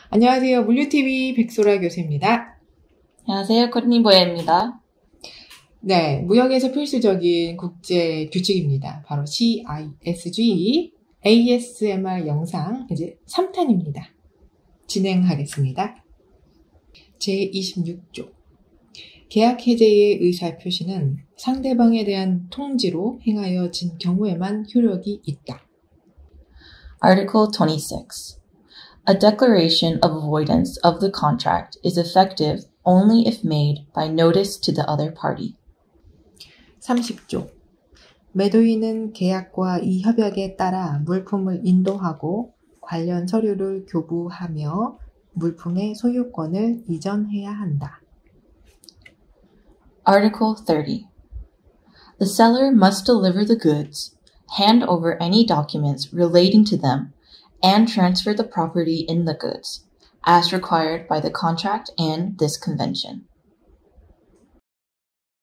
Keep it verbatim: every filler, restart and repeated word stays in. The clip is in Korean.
안녕하세요. 물류티비 백소라 교수입니다. 안녕하세요. 코트니 보야입니다. 네, 무역에서 필수적인 국제 규칙입니다. 바로 씨 아이 에스 지, 에이 에스 엠 알 영상 이제 삼 탄입니다. 진행하겠습니다. 제이십육 조. 계약 해제의 의사표시는 상대방에 대한 통지로 행하여진 경우에만 효력이 있다. Article twenty-six. A declaration of avoidance of the contract is effective only if made by notice to the other party. 삼십 조. 매도인은 계약과 이 협약에 따라 물품을 인도하고 관련 서류를 교부하며 물품의 소유권을 이전해야 한다. Article thirty. The seller must deliver the goods, hand over any documents relating to them, and transfer the property in the goods, as required by the contract and this convention.